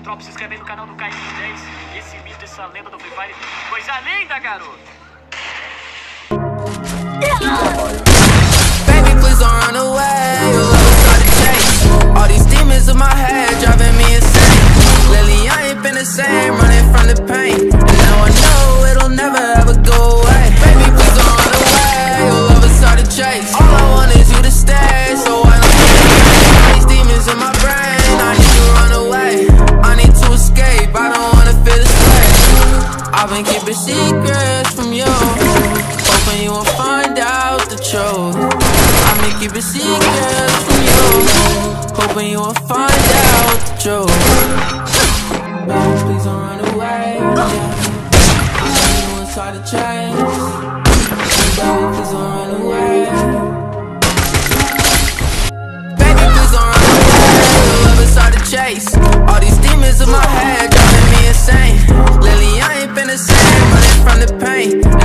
Tropa, se inscreve aí no canal do Caio 10. Esse vídeo dessa lenda do Free Fire. Coisa linda, garoto! Baby, please don't run away. Your love is hard to chase. All these demons in my head driving me insane. Lately I ain't been the same, running from the pain. And now I know it'll never ever go away. Baby, please don't run away. Your love is hard to chase. All I want is you to stay, so I don't feel the pain. All these demons in my brain, I need to run away. I need to escape, I don't wanna feel this way. I've been keeping secrets from you, hoping you won't find out the truth. I've been keeping secrets from you, hoping you won't find out the truth. Baby, please don't run away, yeah. I know it's hard to change. Baby, please don't run away. Baby, please don't run away. Your love is hard to chase. All these demons in my head driving me insane. Lately I ain't been the same, running from the pain.